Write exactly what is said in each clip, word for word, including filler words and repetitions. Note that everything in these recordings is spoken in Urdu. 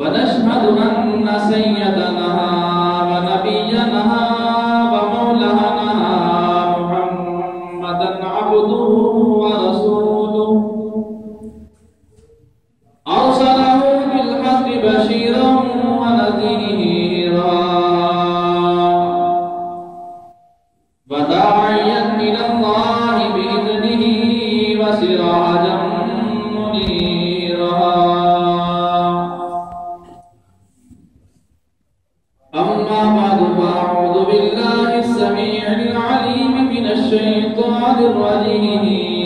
ونشهد أن سيدنا ونبينا ومولانا محمدا عبده ورسوله أرسله بالحق بشيرا ونذيرا وداعيا إلى الله بإذنه وسراجا منيرا. أما بعد فأعوذ بالله السميع العليم من الشيطان الرجيم.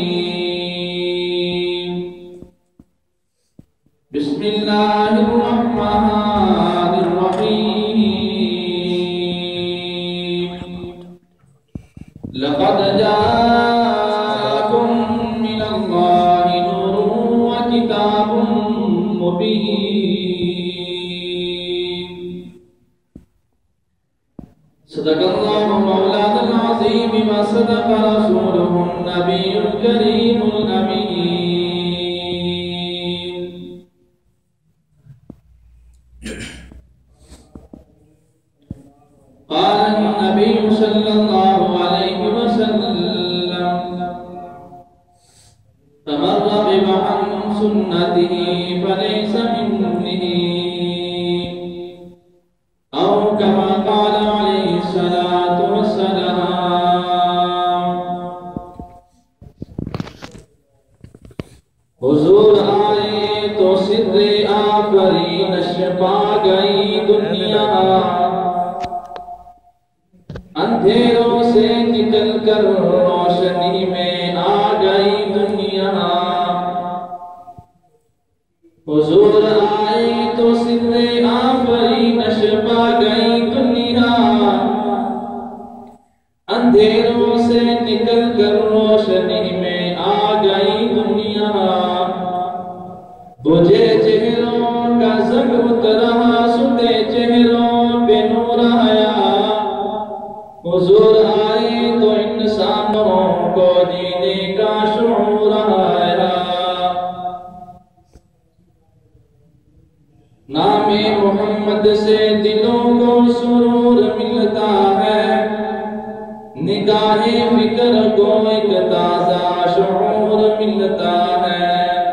بسم الله الرحمن الرحيم. لقد جاءكم من الله نور وكتاب مبين. صدق الله مولانا العظيم وصدق رسوله النبي الكريم الأمين. قال النبي صلى الله عليه وسلم: فمن رغب عن سنته فليس مني، أو كما قال عليه الصلاة والسلام. حضور آئے تو سر آفرینش پا گئی دنیا، اندھیروں سے نکل کر روشنی میں آ گئی دنیا. حضور آئے تو سر آفرینش پا گئی دنیا، اندھیروں سے نکل کر روشنی میں آ گئی دنیا. بجھے چہروں کا زنگ اترا، ستے چہروں پہ نور آیا. حضور آئے تو انسانوں کو جینے کا شعور آیا. نام محمد سے دلوں کو سرور ملتا ہے، نگاہ فکر کو ایک تازہ شعور ملتا ہے.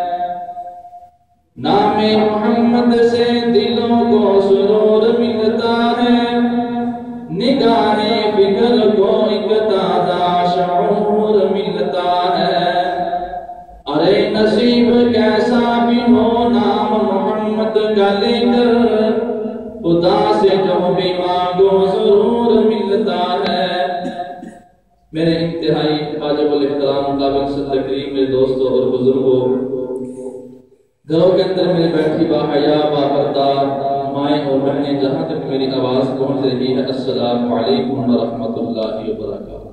نام محمد سے دلوں کو سرور ملتا ہے، نگاہ فکر کو ایک تازہ شعور ملتا ہے. ارے نصیب کیسا بھی ہو نام محمد کا لے کر، خدا سے جو بھی مانگو ضرور ملتا ہے. میرے انتہائی واجب الاحترام مطابق صدر کریم میرے دوستوں اور بزرگوں، گھروں کے اندر میرے بیٹھی باحیا باپردار مائیں اور بہنیں، جہاں تک میری آواز پہنچ رہی ہے، السلام علیکم ورحمۃ اللہ وبرکاتہ.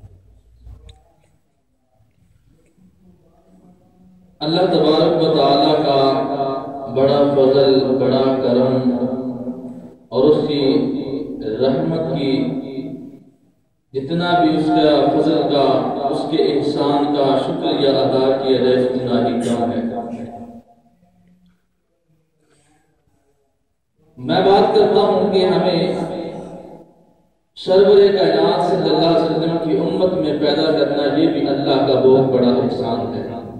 اللہ تبارک و تعالیٰ کا بڑا فضل، بڑا کرم اور اس کی رحمت کی جتنا بھی اس کا فضل کا، اس کے احسان کا شکریہ ادا کیا جائے اتنا ہی کم ہے. میں بات کرتا ہوں کہ ہمیں سرور کائنات صلی اللہ علیہ وسلم کی امت میں پیدا کرنا یہ بھی اللہ کا بہت بڑا احسان ہے.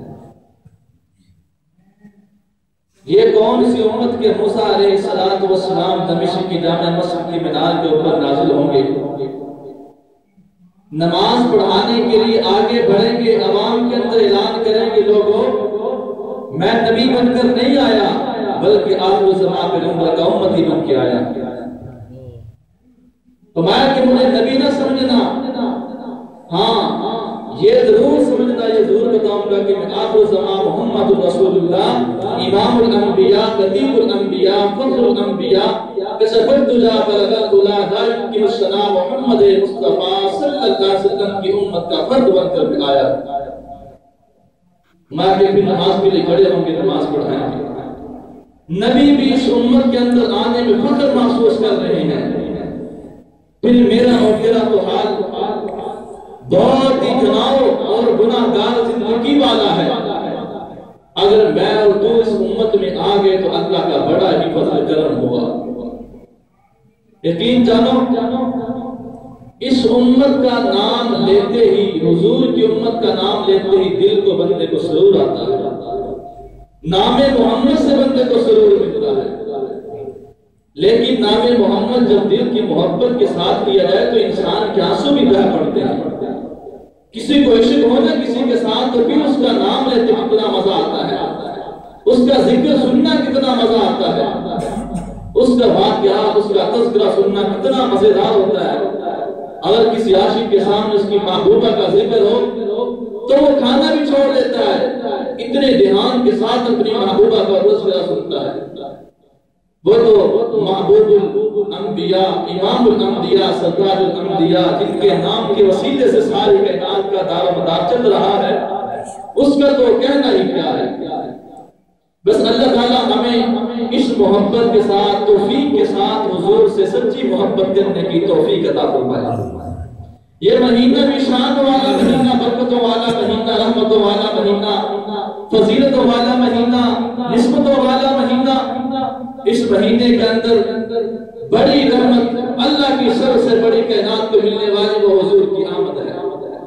یہ کون سی امت کے موسیٰ علیہ السلام دمشق کی جامع مسجد کی مینار کے اوپر نازل ہوں گے، نماز پڑھانے کے لیے آگے بڑھیں گے، عوام کے اندر اعلان کریں گے لوگوں میں نبی بن کر نہیں آیا بلکہ آخر زمان پہ عمر کا امتی بن کے آیا. تمہارا کہ مجھے نبی نہ سمجھنا، ہاں یہ ضرور سمجھنا، یہ ضرور بتاؤں گا کہ میں آخر زمان محمد رسول اللہ، امام الانبیاء، خطیب الانبیاء، فخر الانبیاء، کشفت تجا برغت اللہ دائم کی مشتنا محمد مصطفیٰ صلی اللہ علیہ وسلم کی امت کا فرد بن کر بھی آیا. میں کہ پھر نماز کے لیے کھڑے ہوں گے، نماز پڑھائیں گے. نبی بھی اس امت کے اندر آنے میں فخر محسوس کر رہے ہیں. پھر میرا اور تیرا تو حال بہت ہی گناہوں اور گناہگار زندگی والا ہے. اگر میں اور تو اس امت امت میں آ گئے تو اللہ کا بڑا ہی فضل کرم ہوا۔ یقین جانو اس امت کا نام لیتے ہی، حضور کی امت کا نام لیتے ہی دل کو بندے کو سرور آتا ہے، نام محمد سے بندے کو سرور ملتا ہے۔ لیکن نام محمد جب دل کی محبت کے ساتھ لیا جائے تو انسان کے آنسو بھی بہہ پڑتے ہیں۔ کسی کو عشق ہو جائے کسی کے ساتھ تو پھر اس کا نام لیتے کتنا مزہ آتا ہے، اس کا ذکر سننا کتنا مزہ آتا ہے، اس کا واقعات، اس کا تذکرہ سننا کتنا مزیدار ہوتا ہے۔ اگر کسی عاشق کے سامنے اس کی محبوبہ کا ذکر ہو تو وہ کھانا بھی چھوڑ دیتا ہے، اتنے دھیان کے ساتھ اپنی محبوبہ کا تذکرہ سنتا ہے۔ وہ تو محبوب الانبیاء، امام الانبیاء، سردار الانبیاء، جن کے نام کے وسیلے سے ساری کائنات کا دار و مدار چل رہا ہے، اس کا تو کہنا ہی کیا ہے۔ بس اللہ تعالیٰ ہمیں اس محبت کے ساتھ، توفیق کے ساتھ حضور سے سچی محبت کرنے کی توفیق عطا فرمائے۔ یہ مہینہ بھی شان والا مہینہ، برکتوں والا مہینہ، رحمتوں والا مہینہ، فضیلتوں والا مہینہ، نسبتوں والا مہینہ۔ اس مہینے کے اندر بڑی رحمت، اللہ کی سب سے بڑی کائنات کو ملنے والی وہ حضور کی آمد ہے،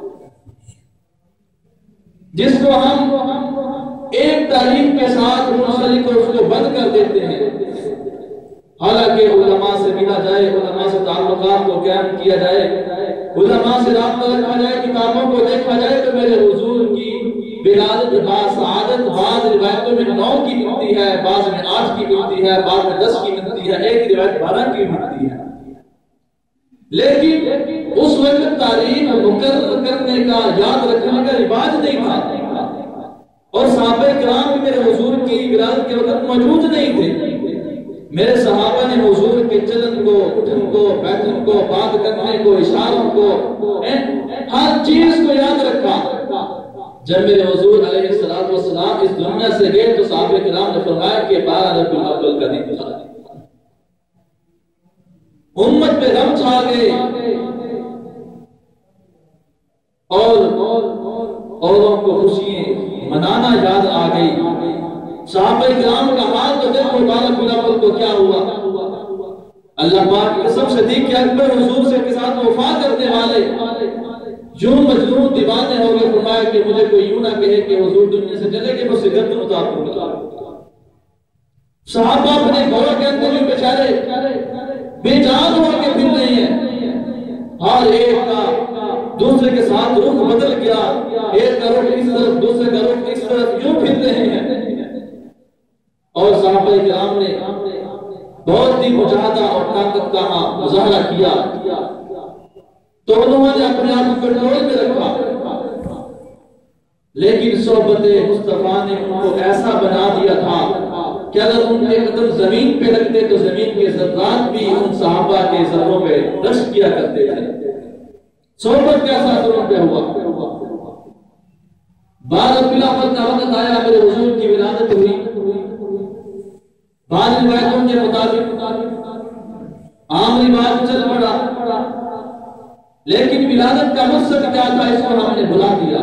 جس کو ہم ایک تاریخ کے ساتھ منسلک اور اس کو بند کر دیتے ہیں۔ حالانکہ علماء سے ملا جائے، علماء سے تعلقات کو قائم کیا جائے، علماء سے رابطہ رکھا جائے، کتابوں کو دیکھا جائے تو میرے حضور کی ولادت باسعادت بعض روایتوں میں نو کی ملتی ہے، بعض میں آٹھ کی ملتی ہے، بعض میں دس کی ملتی ہے، ایک روایت بارہ کی ملتی ہے۔ لیکن اس وقت تاریخ مقرر کرنے کا، یاد رکھنے کا رواج نہیں تھا، اور صحابہ کرام بھی میرے حضور کی ولادت کے وقت موجود نہیں تھے۔ میرے صحابہ نے حضور کے چلن کو، اٹھن کو، بیٹھن کو، بات کرنے کو، اشاروں کو، ہر چیز کو یاد رکھا۔ جب میرے حضور علیہ السلام اس دنیا سے گئے تو صحابہ کرام نے فرمایا کہ بارہ ربیع الاول کا دن تھا۔ امت پہ غم چھا گئے اور اوروں کو خوشیاں منانا یاد آ گئی۔ صحابہ کرام کا حال تو دیکھو بارہ ربیع الاول کو کیا ہوا۔ اللہ پاک کی قسم صدیق اکبر حضور سے کے ساتھ وفا کرنے والے یوں مجنون دیوانے ہو گئے، فرمایا کہ مجھے کوئی یوں نہ کہے کہ حضور دنیا سے چلے گئے، مجھ سے گردن اتار دوں گا۔ صحابہ اپنے گھروں کے اندر یوں بیچارے بے جان ہو کے پھر رہے ہیں، ہر ایک کا دوسرے کے ساتھ رخ بدل گیا، ایک کا رخ اس طرف، دوسرے کا رخ اس طرف، یوں پھر رہے ہیں۔ اور صحابہ کرام نے بہت ہی مجاہدہ اور طاقت کا مظاہرہ کیا، تو انہوں نے اپنے آپ کو کنٹرول میں رکھا، لیکن صحبت مصطفیٰ نے ان کو ایسا بنا دیا تھا کہ اگر ان کے قدم زمین پہ رکھتے تو زمین کے ذرات بھی ان صحابہ کے ذروں پہ رشک کیا کرتے تھے۔ صحبت کیسا اثر ان پہ ہوا۔ بعد ربیع الاول کا وقت آیا، میرے حضور کی ولادت ہوئی۔ بعض روایتوں کے مطابق عام رواج چل پڑا، لیکن ولادت کا مقصد کیا تھا اس کو ہم نے بھلا دیا۔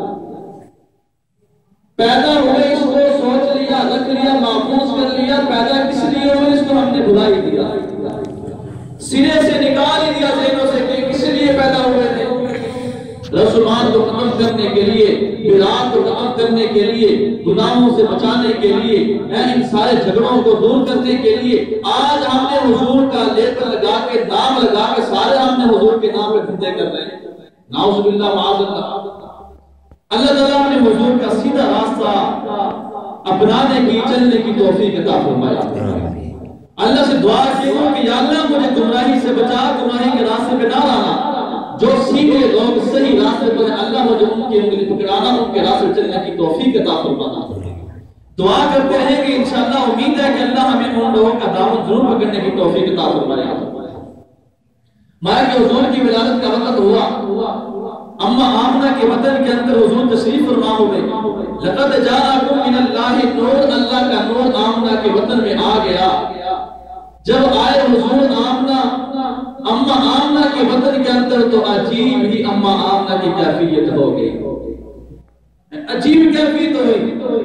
پیدا ہوئے اس کو سوچ لیا، رکھ لیا، محفوظ کر لیا، پیدا کس لیے ہوئے اس کو ہم نے بھلا ہی دیا، سرے سے نکال ہی دیا ذہنوں سے کہ کس لیے پیدا ہوئے تھے۔ رسومات کو ختم کرنے کے لیے، بدعات کو ختم کرنے کے لیے، گناہوں سے بچانے کے لیے، ان سارے جھگڑوں کو دور کرنے کے لیے آج ہم نے حضور کا لیبل لگا کے، نام لگا کے سارے ہم نے حضور کے نام پہ دھندے کر رہے ہیں۔ نعوذ باللہ معاذ اللہ۔ اللہ تعالیٰ نے حضور کا سیدھا راستہ اپنانے کی، چلنے کی توفیق عطا فرمایا۔ اللہ سے دعا کی کہ یا اللہ مجھے گمراہی سے بچا، گمراہی کے راستے پہ نہ لانا۔ جو سیدھے لوگ صحیح راستے پر ہیں اللہ مجھے ان کی انگلی پکڑانا، ان کے راستے چلنے کی توفیق عطا فرمانا۔ دعا کرتے ہیں کہ انشاءاللہ امید ہے کہ اللہ ہمیں ان لوگوں کا دامن ضرور پکڑنے کی توفیق عطا فرمائے۔ ماں کے حضور کی ولادت کا وقت ہوا، اما آمنہ کے وطن کے اندر حضور تشریف فرما ہوئے۔ لقد جاءکم من اللہ نور، اللہ کا نور آمنہ کے وطن میں آ گیا۔ جب آئے حضور آمنہ، اما آمنہ کے وطن کے اندر تو عجیب ہی اما آمنہ کی کیفیت ہو گئی، عجیب کیفیت ہوئی۔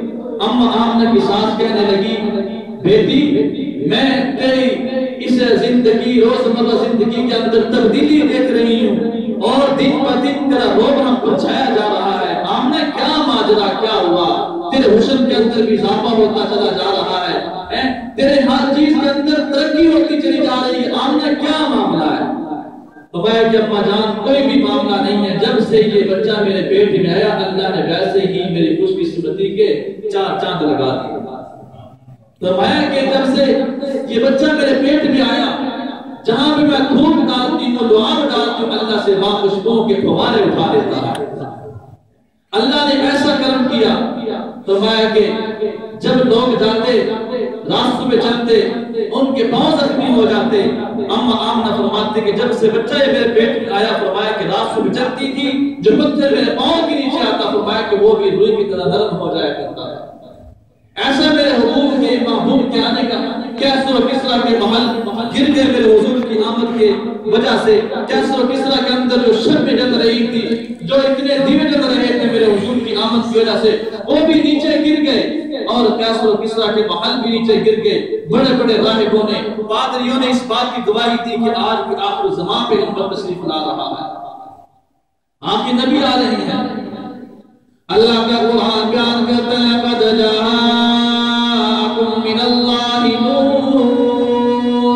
اما آمنہ کی سانس کہنے لگی بیٹی میں تیری اس زندگی روزمرہ زندگی کے اندر تبدیلی دیکھ رہی ہوں اور دن بہ دن تیرا روبنا پرچھایا جا رہا ہے. آمنہ کیا ماجرا کیا ہوا؟ تیرے حسن کے اندر بھی اضافہ ہوتا چلا جا رہا ہے, تیرے ہر چیز کے اندر ترقی ہوتی چلی جا رہی ہے. آمنہ کیا معاملہ ہے؟ تو میں کہ اپا جان کوئی بھی معاملہ نہیں ہے, جب سے یہ بچہ میرے پیٹ میں آیا اللہ نے ویسے ہی میری خوش قسمتی کے چار چاند لگا دیے. تو میں کہ جب سے یہ بچہ میرے پیٹ میں آیا جہاں بھی میں تھوک ڈالتی ہوں دعا ڈالتی ہوں اللہ سے وہاں خوشبوؤں کے فوارے اٹھا دیتا ہے. اللہ نے ایسا کرم کیا. تو میں کہ جب لوگ جاتے راستوں میں چلتے ان کے پاؤں زخمی ہو جاتے. اما آمنہ فرماتے کہ جب سے بچہ میرے پیٹ میں آیا فرمایا کہ راستوں میں چلتی تھی جو پتھر میرے پاؤں کے نیچے آتا فرمایا کہ وہ بھی روئی کی طرح نرم ہو جایا کرتا ہے. ایسا میرے حضور کے محبوب کے آنے کا کیسر و کسرا کے محل گر گئے میرے حضور کی آمد کے وجہ سے. کیسر و کسرا کے اندر جو شمع جل رہی تھی, جو اتنے دیوے جل رہے تھے میرے حضور کی آمد کی وجہ سے, وہ بھی نیچے گر گئے اور کیسر و کسرا کے محل بھی نیچے گر گئے. بڑے بڑے راہبوں نے پادریوں نے اس بات کی گواہی دی کہ آج کے آخر زمان پہ نبی تشریف لا رہا ہے, آپ کی نبی آ رہے ہیں. اللہ کا قرآن بیان کرتا ہے قد جاءکم من اللہ نور.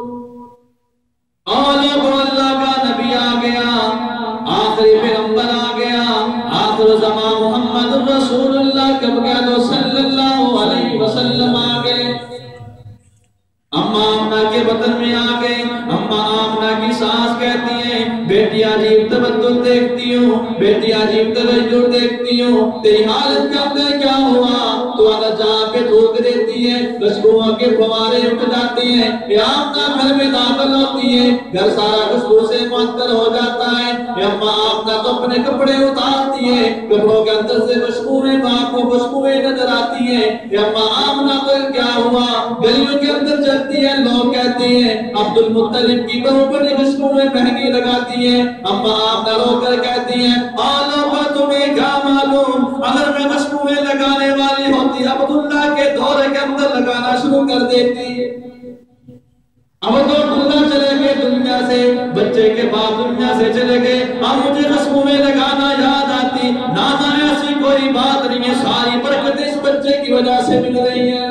اور اللہ کا نبی آ گیا, آخری پیغمبر آ گیا, آخر زمان محمد رسول اللہ کب کہہ دو صلی اللہ علیہ وسلم آ گئے. اما آمنہ کے بدن میں آ گئے. اما آمنہ کی سانس کہتی ہیں بیٹی عجیب تبدل دیکھتی ہوں, بیٹی عجیب تغیر دیکھتی ہوں, تیری حالت کا اندر کیا ہوا؟ تو اللہ جہاں پہ تھوک دیتی ہے خوشبوؤں کے فوارے اٹھ جاتے ہیں. یا آمنہ گھر میں داخل ہوتی ہے, گھر سارا خوشبو سے معطر ہو جاتا ہے. یا اما آمنہ تو اپنے کپڑے اتارتی ہے, کپڑوں کے اندر سے خوشبوئیں باپ کو خوشبوئیں نظر آتی ہیں. یا اما آمنہ کو کیا ہوا؟ گلیوں کے اندر چلتی ہے, لوگ کہتے ہیں عبد المطلب کی بہو بڑی خوشبوئیں مہنگی لگاتی ہیں. اما آمنہ رو کر کہتی ہیں آلو کا تمہیں کیا معلوم, اگر میں خوشبوئیں لگانے والی ہوتی عبداللہ کے دورے کے اندر لگانا شروع کر دیتی. اب تو عبداللہ چلے گئے دنیا سے, بچے کے باپ دنیا سے چلے گئے, اب مجھے خوشبوئیں لگانا یاد آتی. نانا ایسی کوئی بات نہیں ہے, ساری برکت اس بچے کی وجہ سے مل رہی ہے.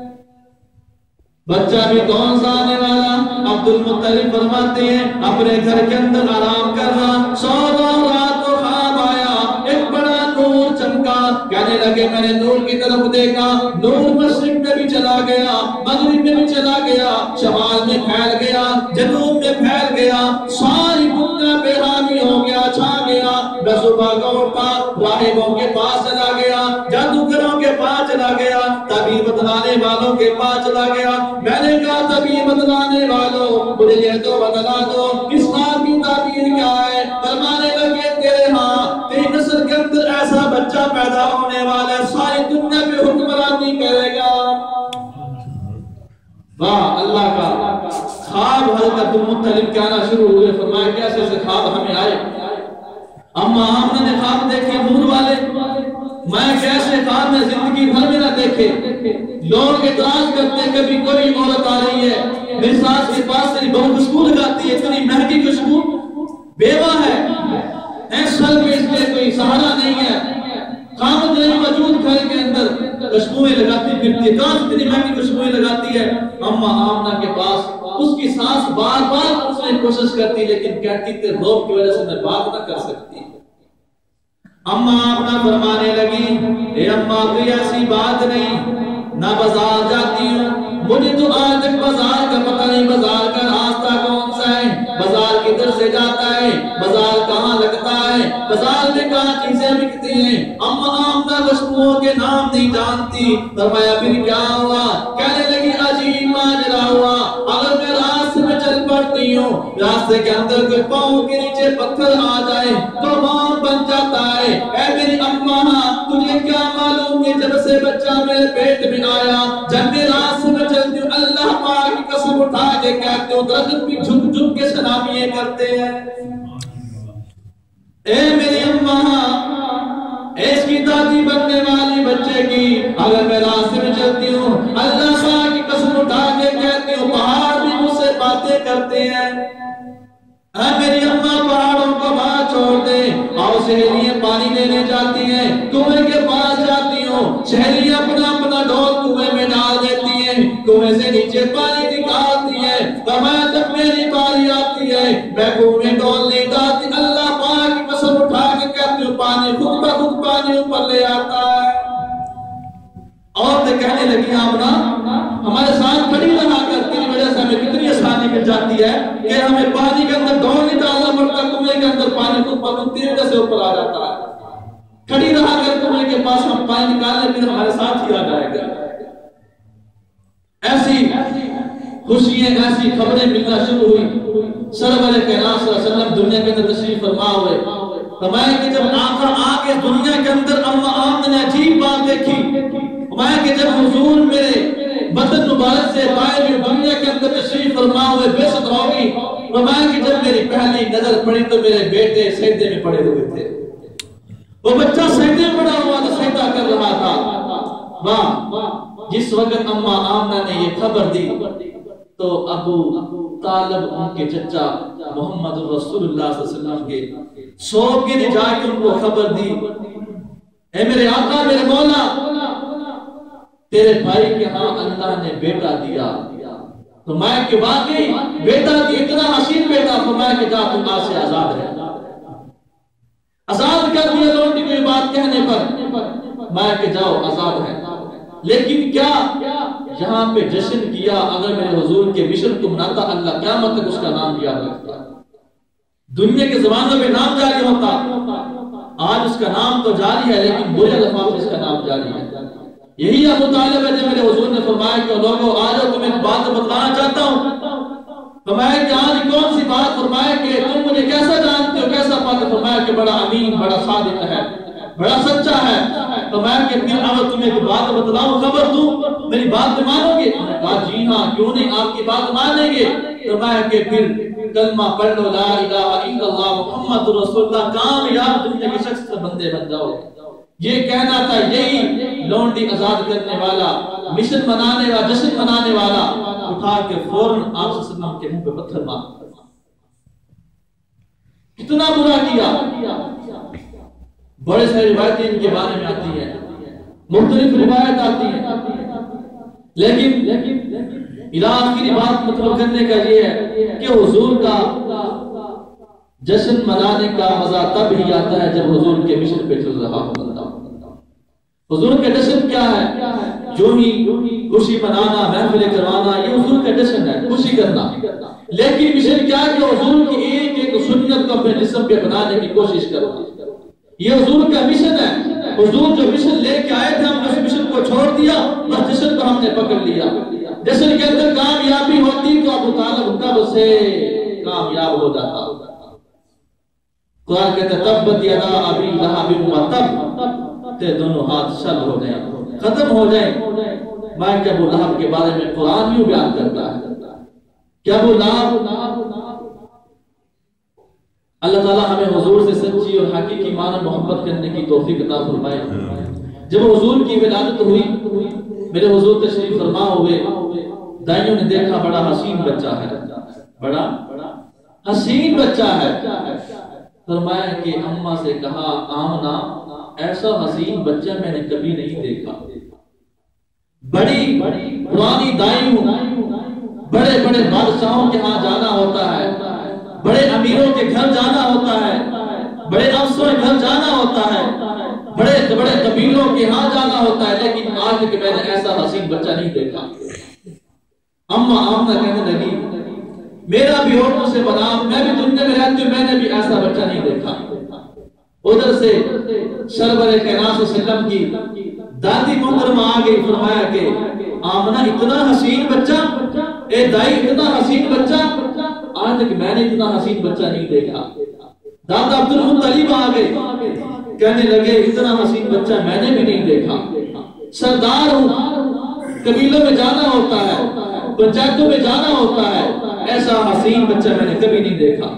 بچہ بھی کون سا آنے والا؟ عبد المطلب فرماتے ہیں اپنے گھر کے اندر آرام کرنا, سو دو رات کو خواب آیا, ایک بڑا نور چمکا. کہنے لگے میں نے نور کی طرف دیکھا, نور مشرق میں بھی چلا گیا, مغرب میں بھی چلا گیا, شمال میں پھیل گیا, جنوب میں پھیل گیا, ساری دنیا پہ حاوی ہو گیا, چھا گیا. میں صبح کو اٹھا, راہبوں کے پاس چلا گیا, جادوگروں کے پاس چلا گیا, تعبیر بتلانے والوں کے پاس چلا گیا. میں نے کہا تعبیر بتلانے والوں مجھے یہ تو بتلا دو اس خواب کی تعبیر کیا ہے؟ فرمانے لگے تیرے ہاں تیری نسل کے اندر ایسا بچہ پیدا ہونے والا ہے ساری دنیا پہ حکمرانی کرے گا. واہ اللہ کا خواب حضرت عبد المطلب کے آنا شروع ہوئے. فرمایا کیسے سے خواب ہمیں آئے؟ اما آمنہ نے خواب دیکھے نور والے, میں کیسے خواب میں زندگی بھر میں نہ دیکھے. لوگ اعتراض کرتے ہیں کبھی کوئی عورت آ رہی ہے میری ساس کے پاس تیری بہو خوشبو لگاتی ہے, اتنی مہنگی خوشبو, بیوہ ہے, سر پہ اس کے کوئی سہارا نہیں ہے, خامد نہیں موجود گھر کے اندر, خوشبوئیں لگاتی پھرتی ہے, کہاں سے اتنی مہنگی خوشبوئیں لگاتی ہے؟ اما آمنہ کے پاس اس کی سانس بار بار اس نے کوشش کرتی لیکن کہتی تھی روب کی وجہ سے میں بات نہ کر سکتی. اما آمنہ فرمانے لگی اے اما کوئی ایسی بات نہیں, نہ بازار جاتی ہوں, مجھے تو آج تک بازار کا پتہ نہیں بازار کا راستہ کون سا ہے, بازار کدھر سے جاتا ہے, بازار کہاں لگتا ہے, بازار میں کہاں چیزیں بکتی ہیں. اما آمنہ خوشبوؤں کے نام نہیں جانتی. فرمایا پھر کیا ہوا؟ کہنے لگی عجیب ماجرا ہوا, اگر میں راستے میں چل پڑتی ہوں, راستے کے اندر کوئی پاؤں کے نیچے پتھر آ جائے تو وہاں بن جاتا ہے. اے میری اماں تجھے کیا معلوم کہ جب سے بچہ میرے پیٹ میں آیا, جب میں راستے میں چلتی ہوں اللہ پاک کی قسم اٹھا کے کہتی ہوں درخت بھی جھک جھک کے سلامیاں کرتے ہیں. اے میری اماں اس کی دادی بننے والی بچے کی اگر میں راستے میں چلتی ہوں اللہ پاک کی قسم اٹھا کے کہتی ہوں پہاڑ بھی مجھ سے باتیں کرتے ہیں، اے میری اماں پہاڑوں کو وہاں چھوڑ دے، آؤ سہیلیاں پانی لینے جاتی ہیں، کنویں کے پاس جاتی ہوں، سہیلیاں اپنا اپنا ڈول کنویں میں ڈال دیتی ہیں، کنویں سے نیچے پانی نکالتی ہیں، فرمایا جب میری باری آتی ہے میں کنویں میں ڈول نہیں ڈالتی، اللہ پاک کی قسم اٹھا کے کہتی ہوں پانی خود بخود پانی اوپر لے آتا ہے۔ عورتیں کہنے لگی آمنہ ہمارے ساتھ کھڑی رہا کر، تیری وجہ سے ہمیں کتنی آسانی مل جاتی ہے کہ ہمیں پانی کے اندر ڈول نہیں ڈالنا پڑتا، کنویں کے اندر پانی خود بخود تیری وجہ سے اوپر آ جاتا ہے۔ کھڑی رہا کر کنویں کے پاس، ہم پانی نکالنے پھر ہمارے ساتھ ہی آ جائے گا۔ ایسی خوشیاں ایسی خبریں ملنا شروع ہوئی۔ سرور کائنات صلی اللہ علیہ وسلم دنیا کے اندر تشریف فرما ہوئے، فرمایا کہ جب آقا آگے دنیا کے اندر اما آمنہ نے عجیب بات دیکھی، فرمایا کہ جب حضور میرے بدن مبارک سے باہر دنیا کے اندر تشریف فرما ہوئے بے ست ہوگی، فرمایا کہ جب میری پہلی نظر پڑی تو میرے بیٹے سجدے میں پڑے ہوئے تھے، وہ بچہ سجدے میں پڑا ہوا تھا، سجدہ کر رہا تھا۔ واہ، جس وقت اما آمنہ نے یہ خبر دی تو ابو طالب ان کے چچا محمد رسول اللہ صلی اللہ علیہ وسلم کے سوگ کے جا کے ان کو خبر دی، اے میرے آقا میرے مولا، تیرے بھائی کے ہاں اللہ نے بیٹا دیا۔ فرمایا کہ واقعی بیٹا دی، اتنا حسین بیٹا، فرمایا کہ جا تم آج سے آزاد ہے، آزاد کر دیا لوگوں کی کوئی بات کہنے پر، میں کہ جاؤ آزاد ہے۔ لیکن کیا یہاں پہ جشن کیا، اگر میرے حضور کے مشن کو مناتا اللہ قیامت تک اس کا نام یاد رکھتا، دنیا کے زمانوں میں نام جاری ہوتا، آج اس کا نام تو جاری ہے لیکن برے الفاظ میں اس کا نام جاری ہے۔ یہی ابو طالب ہے جب میرے حضور نے فرمایا کہ لوگوں آجو تمہیں ایک بات بتلانا چاہتا ہوں، فرمایا کہ آج کون سی بات، فرمایا کہ تم مجھے کیسا جانتے ہو کیسا پاتے، فرمایا کہ بڑا امین بڑا صادق ہے بڑا سچا ہے، فرمایا کہ پھر اگر تمہیں ایک بات بتلاؤں خبر دوں میری بات مانو گے؟ کہا جی ہاں کیوں نہیں آپ کی بات مانیں گے۔ فرمایا کہ پھر کلمہ پڑھ لو لا الہ الا اللہ محمد رسول اللہ، کامیاب دنیا کے شخص سے بندے بن جاؤ۔ یہ کہنا تھا، یہی لونڈی آزاد کرنے والا، مشن منانے والا، جشن منانے والا اٹھا کے فوراً آپ صلی اللہ علیہ وسلم کے منہ پہ پتھر مار، کتنا برا کیا۔ بڑے سارے روایتیں ان کے بارے میں آتی ہیں، مختلف روایت آتی ہیں، لیکن آخری بات مطلب کرنے کا یہ ہے کہ حضور کا جشن منانے کا مزہ تب ہی آتا ہے جب حضور کے مشن پہ چل رہا ہوتا۔ حضور کا جشن کیا ہے؟ جو ہی خوشی منانا، محفل کروانا، یہ حضور کا جشن ہے، خوشی کرنا۔ لیکن مشن کیا ہے کہ حضور کی ایک ایک سنت کو اپنے جسم پہ بنانے کی کوشش کرنا، یہ حضور کا مشن ہے۔ حضور جو مشن لے کے آئے تھے ہم نے اس مشن کو چھوڑ دیا، بس جشن کو ہم نے پکڑ لیا۔ جشن کے اندر کامیابی ہوتی تو ابو طالب تب سے کامیاب ہو جاتا۔ قرآن کہتا ہے تبت یدا ابی لہب و تب، تے دونوں ہاتھ شل ہو جائیں، ختم ہو جائیں۔ میں کہ ابو لہب کے بارے میں قرآن یوں بیان کرتا ہے کہ ابو لہب، اللہ تعالیٰ ہمیں حضور سے سچی اور حقیقی معنی محبت کرنے کی توفیق عطا فرمائے۔ جب حضور کی ولادت ہوئی، میرے حضور تشریف فرما ہوئے، دائیوں نے دیکھا بڑا حسین بچہ ہے، بڑا حسین بچہ ہے۔ فرمایا کہ اماں سے کہا آمنہ ایسا حسین بچہ میں نے کبھی نہیں دیکھا، بڑی پرانی دائی ہوں، بڑے بڑے بادشاہوں کے ہاں جانا ہوتا ہے، بڑے امیروں کے گھر جانا ہوتا ہے، بڑے افسروں کے گھر جانا ہوتا ہے، بڑے بڑے قبیلوں کے ہاں جانا ہوتا ہے، لیکن آج تک میں نے ایسا حسین بچہ نہیں دیکھا۔ اماں آمنہ کہنے لگی میرا بھی عورتوں سے بنا، میں بھی دنیا میں رہتی ہوں، میں نے بھی ایسا بچہ نہیں دیکھا۔ ادھر سے سرور کائنات صلی اللہ علیہ وسلم کی دادی محترمہ آ گئی، فرمایا کہ آمنہ اتنا حسین بچہ، اے دائی اتنا حسین بچہ، آج تک میں نے اتنا حسین بچہ نہیں دیکھا۔ دادا عبد المطلب آ گئے، کہنے لگے اتنا حسین بچہ میں نے بھی نہیں دیکھا، سردار ہوں، قبیلوں میں جانا ہوتا ہے، پنچایتوں میں جانا ہوتا ہے، ایسا حسین بچہ میں نے کبھی نہیں دیکھا۔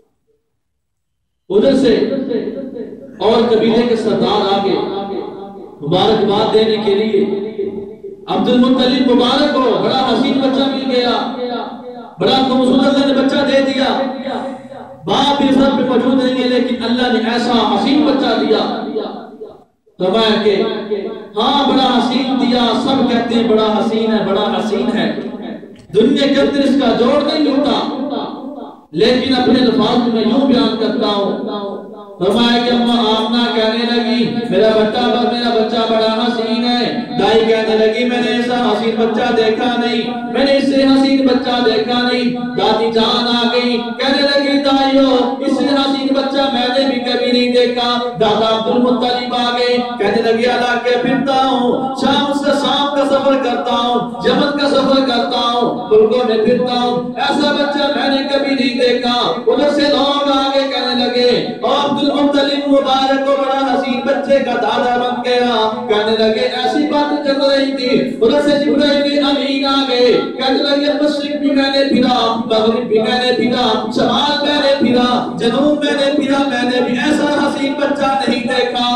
ادھر سے اور قبیلے کے سردار آگے، مبارکباد دینے کے لیے عبد المطلب مبارک ہو، بڑا حسین بچہ مل گیا، بڑا خوبصورت اللہ نے بچہ دے دیا، باپ بھی سب پہ موجود نہیں ہے لیکن اللہ نے ایسا حسین بچہ دیا۔ فرمایا کہ ہاں بڑا حسین دیا، سب کہتے ہیں بڑا حسین ہے بڑا حسین ہے، دنیا کے اندر اس کا جوڑ نہیں ہوتا، لیکن اپنے الفاظ میں یوں بیان کرتا ہوں۔ فرمایا کہ اماں آمنہ کہنے لگی میرا بچہ میرا بچہ بڑا حسین ہے، دائی کہنے لگی میں نے ایسا حسین بچہ دیکھا نہیں، میں نے اس سے حسین بچہ دیکھا نہیں۔ دادی جان آ گئی کہنے لگی دائیو اس سے حسین بچہ میں نے بھی کبھی نہیں دیکھا۔ دادا عبد المطلب آ گئے کہنے لگی علاقے پھرتا ہوں، شام سے شام کا سفر کرتا ہوں، یمن کا سفر کرتا ہوں، ملکوں میں پھرتا ہوں، ایسا بچہ میں نے کبھی نہیں دیکھا۔ ادھر سے لوگ آگے کہنے لگے عبد المطلب مبارک کو بڑا حسین بچے کا دادا بن گیا، کہنے لگے ایسی بات چل رہی تھی۔ ادھر سے جبرائیل امین آ گئے کہنے لگے مشرق بھی میں نے پھرا، مغرب بھی میں نے پھرا، شمال میں نے پھرا، جنوب میں نے پھرا، میں نے بھی ایسا حسین بچہ نہیں دیکھا۔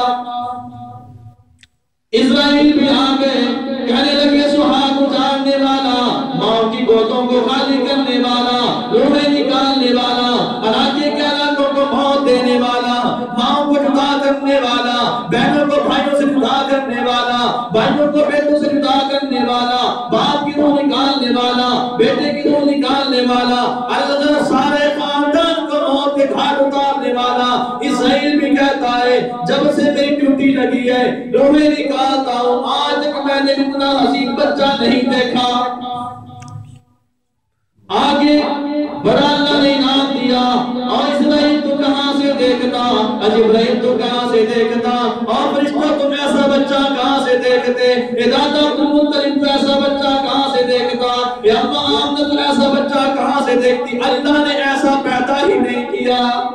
اسرائیل بھی آ گئے کہنے لگے سہاگ اجاڑنے والا، ماں کی گودوں کو خالی کرنے والا، روحیں نکالنے والا، علاقے کے علاقوں کو موت دینے والا، ماں کو جدا کرنے والا، بہنوں کو بھائیوں سے جدا کرنے والا، بھائیوں کو بیٹوں سے جدا کرنے والا، باپ کی روح نکالنے والا، بیٹے کی روح نکالنے والا، اللہ سارے خاندان کو موت کے گھاٹ اتارنے والا۔ اسرائیل بھی کہتا ہے جب سے میری ڈیوٹی لگی ہے روحیں نکالتا ہوں، آج تک میں نے اتنا حسین بچہ نہیں دیکھا۔ آگے بڑا اللہ نے انعام دیا، اور اسرائیل تو کہاں سے دیکھتا، جبرائیل تو کہاں سے دیکھتا، اور فرشتوں تم ایسا بچہ کہاں سے دیکھتے، دادا عبد المطلب تو ایسا بچہ کہاں سے دیکھتا، اماں آمنہ تو ایسا بچہ کہاں سے دیکھتی۔ اللہ نے ایسا پیدا ہی نہیں کیا،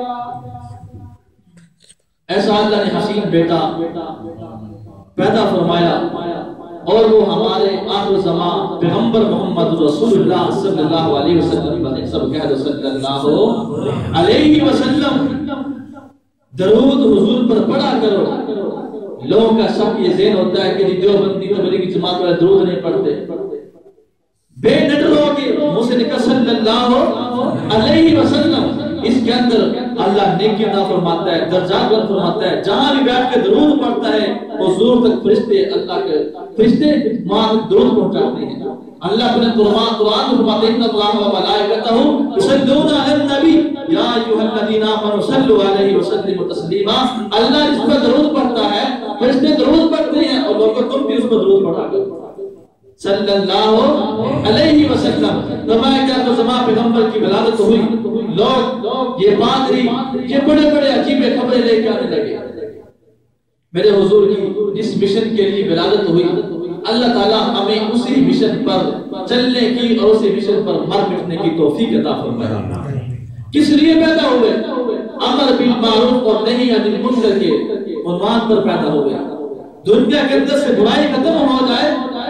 ایسا اللہ نے حسین بیٹا پیدا فرمایا، اور وہ ہمارے آخر زمان پیغمبر محمد رسول اللہ صلی اللہ علیہ وسلم بنے۔ سب کہہ دو صلی اللہ علیہ وسلم۔ درود حضور پر پڑھا کرو۔ لوگوں کا شک یہ ذہن ہوتا ہے کہ دیوبندی تبلیغی جماعت والے درود نہیں پڑھتے، بے نڈر ہو کے منہ سے نکل صلی اللہ علیہ وسلم۔ اس کے اندر اللہ نیکی عطا فرماتا ہے، درجات بلند فرماتا ہے۔ جہاں بھی بیٹھ کے درود پڑھتا ہے حضور تک فرشتے اللہ کے فرشتے وہاں تک درود پہنچاتے ہیں۔ اللہ اپنے قرآن قرآن میں فرماتے ہیں ان اللہ و ملائکتہ یصلون علی النبی یا ایھا الذین آمنوا صلوا علیہ وسلموا تسلیما۔ اللہ اس پر درود پڑھتا ہے، فرشتے درود پڑھتے ہیں، اور لوگوں تم بھی اس پر درود پڑھا کرو صلی اللہ علیہ وسلم۔ فرمایا کہ آپ زمان پیغمبر کی ولادت ہوئی، لوگ یہ پادری یہ بڑے بڑے عجیب خبریں لے کے آنے لگے۔ میرے حضور کی اس مشن کے لیے ولادت ہوئی، اللہ تعالیٰ ہمیں اسی مشن پر چلنے کی اور اسی مشن پر مر مٹنے کی توفیق عطا فرمائے۔ کس لیے پیدا ہوئے؟ امر بالمعروف اور نہی عن المنکر کے عنوان پر پیدا ہوئے۔ دنیا کے اندر سے برائی ختم ہو جائے،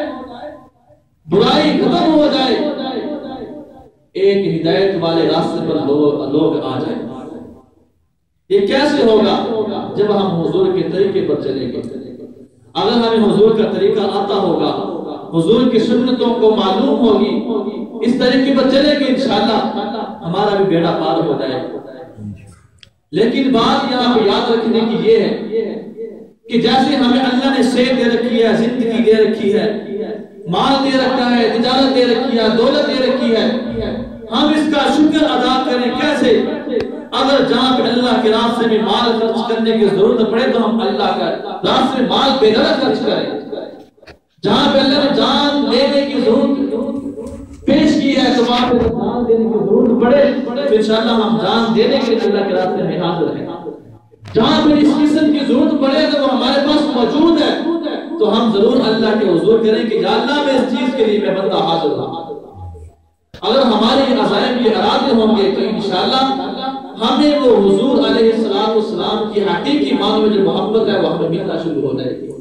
برائی ختم ہو جائے، ایک ہدایت والے راستے پر لوگ آ جائیں۔ یہ کیسے ہوگا؟ جب ہم حضور کے طریقے پر چلیں گے۔ اگر ہمیں حضور کا طریقہ آتا ہوگا، حضور کی سنتوں کو معلوم ہوگی، اس طریقے پر چلیں گے، انشاءاللہ ہمارا بھی بیڑا پار ہو جائے۔ لیکن بات یہاں پہ یاد رکھنے کی یہ ہے کہ جیسے ہمیں اللہ نے صحت دے رکھی ہے، زندگی دے رکھی ہے، مال دے رکھا ہے، تجارت دے رکھی ہے، دولت دے رکھی ہے، ہم اس کا شکر ادا کریں کیسے؟ اگر جہاں پہ اللہ کے راستے میں مال خرچ کرنے کی ضرورت پڑے تو ہم اللہ کا راستے میں مال بے غرض خرچ کریں۔ جہاں پہ اللہ نے جان لینے کی ضرورت پیش کی ہے تو وہاں پہ جان دینے کی ضرورت پڑے تو انشاءاللہ ہم جان دینے کے لیے اللہ کے راستے میں حاضر ہیں۔ جہاں پہ اس قسم کی ضرورت پڑے تو وہ ہمارے پاس موجود ہے تو ہم ضرور اللہ کے حضور کریں کہ یا اللہ میں اس چیز کے لیے میں بندہ حاضر ہوں۔ اگر ہمارے عزائم یہ ارادے ہوں گے تو انشاءاللہ ہمیں وہ حضور علیہ السلام کی حقیقی معنوں میں جو محبت ہے وہ ہمیں ملنا شروع ہو جائے گی۔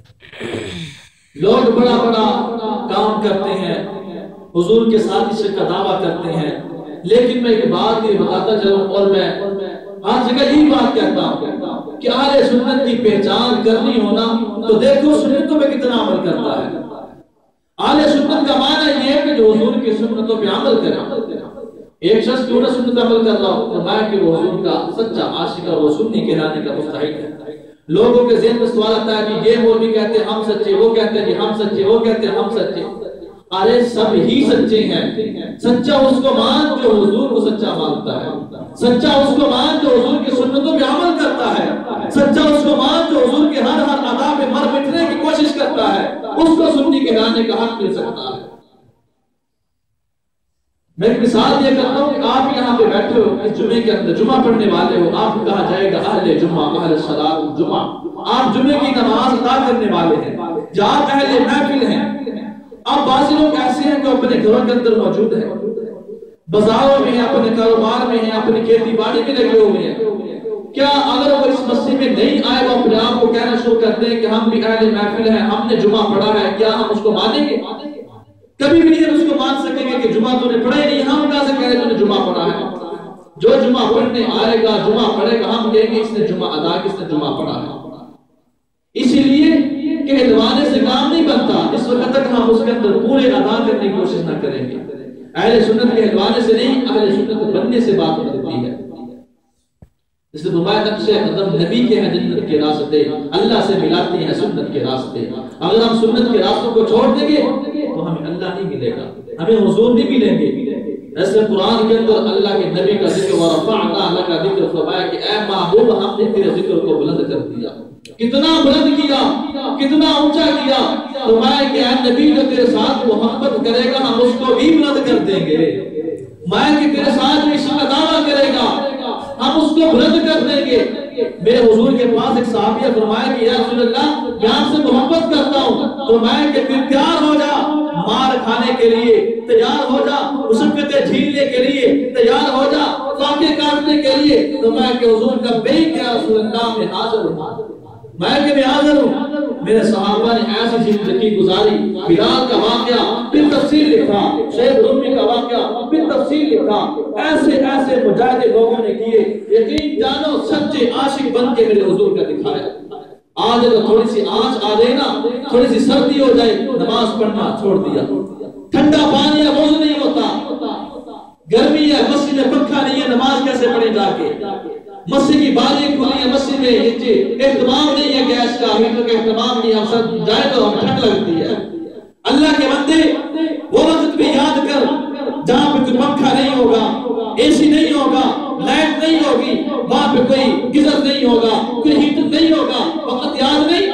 لوگ بڑا بڑا کام کرتے ہیں، حضور کے ساتھ عشق کا دعویٰ کرتے ہیں، لیکن میں ایک بات یہ بتاتا چلوں اور میں ہر جگہ یہی بات کہتا ہوں کہ اہل سنت کی پہچان کرنی ہونا تو دیکھو سنتوں پہ کتنا عمل کرتا ہے۔ اہل سنت کا معنی یہ ہے کہ جو حضور کی سنتوں پہ عمل کرے۔ ایک شخص کیوں نہ سنت عمل کر رہا ہو، فرمایا کہ وہ حضور کا سچا عاشق اور وہ سنی کہلانے کا مستحق ہے۔ لوگوں کے ذہن میں سوال آتا ہے کہ یہ مولوی کہتے ہیں ہم سچے، وہ کہتے ہیں کہ ہم سچے، وہ کہتے ہیں ہم سچے۔ ارے سب ہی سچے ہیں۔ سچا اس کو مان جو حضور کو سچا مانتا ہے، سچا اس کو مان جو حضور کی سنتوں پہ عمل کرتا ہے، سچا اس کو مان جو حضور کے ہر ہر ادا پہ مر مٹنے کی کوشش کرتا ہے، اس کو سنی کہلانے کا حق مل سکتا ہے۔ میں ایک مثال یہ کرتا ہوں کہ آپ یہاں پہ بیٹھے ہو، اس جمعے کے اندر جمعہ پڑھنے والے ہو، آپ کو کہا جائے گا اہل جمعہ، اہل صلاۃ جمعہ، آپ جمعے کی نماز ادا کرنے والے ہیں، جہاں اہل محفل ہیں۔ اب بعض لوگ ایسے ہیں کہ اپنے گھروں کے اندر موجود ہیں، بازاروں میں ہیں، اپنے کاروبار میں ہیں، اپنی کھیتی باڑی میں لگے ہوئے ہیں۔ کیا اگر وہ اس مسجد میں نہیں آئے، وہ اپنے آپ کو کہنا شروع کرتے ہیں کہ ہم بھی اہل محفل ہیں، ہم نے جمعہ پڑھا ہے، کیا ہم اس کو مانیں گے؟ کبھی بھی نہیں ہم اس کو مان سکیں گے کہ جمعہ تو نے پڑھا ہی نہیں، ہم کہاں سے کہہ رہے تو نے جمعہ پڑھا ہے؟ جو جمعہ پڑھنے آئے گا، جمعہ پڑھے گا، ہم کہیں گے اس نے جمعہ ادا کی، اس نے جمعہ پڑھا ہے۔ اسی لیے کہلوانے سے کام نہیں بنتا، اس وقت تک ہم اس کے اندر پورے ادا کرنے کی کوشش نہ کریں گے۔ اہل سنت کہلوانے سے نہیں، اہل سنت بننے سے بات بنتی ہے۔ اس لیے فرمایا نقش قدم نبی کے ہیں جنت کے راستے، اللہ سے ملاتے ہیں سنت کے راستے۔ اگر ہم سنت کے راستوں کو چھوڑ دیں گے تو ہمیں اللہ نہیں ملے گا، ہمیں حضور نہیں ملیں گے۔ ایسے قرآن کے اندر اللہ کے نبی کا ذکر ورفعنا لک ذکر، فرمایا کہ اے محبوب ہم نے تیرے ذکر کو بلند کر دیا۔ کتنا بلند کیا، کتنا اونچا کیا، فرمایا کہ اے نبی جو تیرے ساتھ محبت کرے گا ہم اس کو بھی بلند کر دیں گے۔ میں کہ تیرے ساتھ جو عشق کا دعویٰ کرے گا ہم اس کو بلند کر دیں گے۔ میرے حضور کے پاس ایک صحابی فرمایا کہ یا رسول اللہ میں آپ سے محبت کرتا ہوں، فرمایا کہ پھر تیار ہو جا مار کھانے کے لیے، تیار ہو جا مصیبتیں جھیلنے کے لیے، تیار ہو جا فاقے کاٹنے کے لیے۔ فرمایا کہ حضور کا بے کیا رسول اللہ میں حاضر ہوں، میں کہ میں حاضر ہوں۔ میرے صحابہ نے ایسی زندگی گزاری، بلال کا واقعہ پھر تفصیل لکھا، شیخ رومی کا واقعہ پھر تفصیل لکھا، ایسے ایسے مجاہد لوگوں نے کیے، یقین جانو سچے عاشق بن کے میرے حضور کا دکھایا۔ آج اگر تھوڑی سی آنچ آ جائے نا، تھوڑی سی سردی ہو جائے، نماز پڑھنا چھوڑ دیا۔ ٹھنڈا پانی ہے وضو نہیں ہوتا، گرمی ہے مسجد میں پنکھا نہیں ہے، نماز کیسے پڑھیں جا کے؟ مسجد کی باریاں کھلی ہیں، مسجد میں اہتمام نہیں ہے، گیس کا ہیٹر کا اہتمام نہیں ہے، ہم سب جائے تو ہم ٹھنڈ لگتی ہے۔ اللہ کے بندے وہ وقت بھی یاد کر جہاں پہ کوئی پنکھا نہیں ہوگا، اے سی نہیں ہوگا، لائٹ نہیں ہوگی، وہاں پہ کوئی گیزر نہیں ہوگا، کوئی ہیٹر نہیں ہوگا، وقت یاد نہیں؟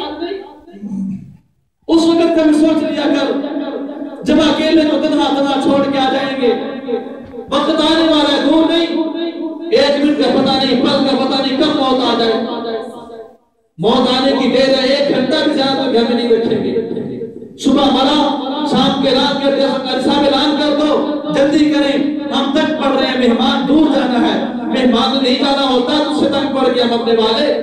اس وقت کا بھی سوچ لیا کر، جب اکیلے کو تنہا تنہا چھوڑ کے آ جائیں گے، وقت آنے والا ہے، دور نہیں، ایک منٹ کا پتہ نہیں، پل کا پتہ نہیں کب موت آ جائے۔ موت آنے کی دیر ہے، ایک گھنٹہ بھی زیادہ گھر میں نہیں بیٹھیں گے۔ صبح مرا، شام کے رات کے صاحب اعلان کر دو، جلدی کریں، ہم تک پڑھ رہے ہیں، مہمان دور جانا ہے۔ مہمان نہیں جانا ہوتا تو سے تک پڑھ گیا ہم اپنے والے